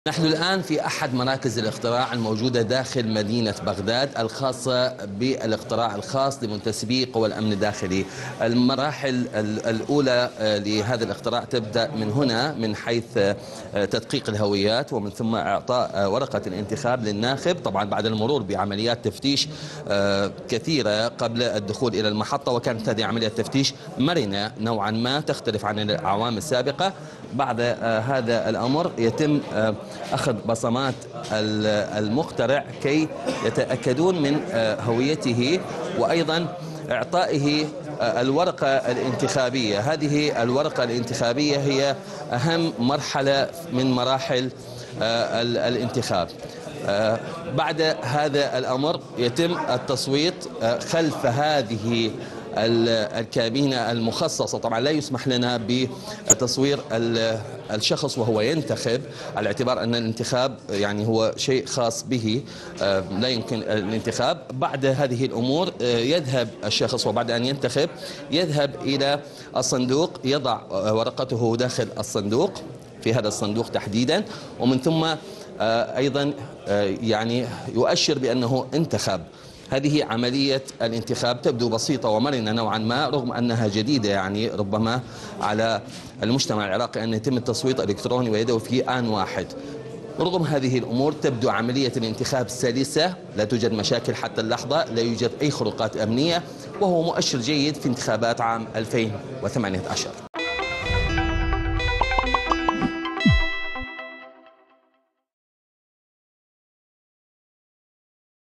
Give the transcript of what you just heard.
نحن الآن في أحد مراكز الاقتراع الموجودة داخل مدينة بغداد الخاصة بالاقتراع الخاص لمنتسبي قوى الأمن الداخلي. المراحل الأولى لهذا الاقتراع تبدأ من هنا من حيث تدقيق الهويات ومن ثم إعطاء ورقة الانتخاب للناخب، طبعا بعد المرور بعمليات تفتيش كثيرة قبل الدخول إلى المحطة، وكانت هذه عملية تفتيش مرنة نوعا ما تختلف عن الأعوام السابقة. بعد هذا الأمر يتم أخذ بصمات المقترع كي يتأكدون من هويته، وأيضا إعطائه الورقة الانتخابية. هذه الورقة الانتخابية هي أهم مرحلة من مراحل الانتخاب. بعد هذا الأمر يتم التصويت خلف هذه الكابينة المخصصة. طبعا لا يسمح لنا بتصوير الشخص وهو ينتخب، على اعتبار أن الانتخاب يعني هو شيء خاص به، لا يمكن الانتخاب. بعد هذه الأمور يذهب الشخص وبعد أن ينتخب يذهب إلى الصندوق، يضع ورقته داخل الصندوق في هذا الصندوق تحديدا، ومن ثم أيضا يعني يؤشر بأنه انتخب. هذه عملية الانتخاب تبدو بسيطة ومرنة نوعا ما، رغم أنها جديدة يعني ربما على المجتمع العراقي أن يتم التصويت الإلكتروني ويدعو في آن واحد. رغم هذه الأمور تبدو عملية الانتخاب سلسة، لا توجد مشاكل حتى اللحظة، لا يوجد أي خروقات أمنية، وهو مؤشر جيد في انتخابات عام 2018.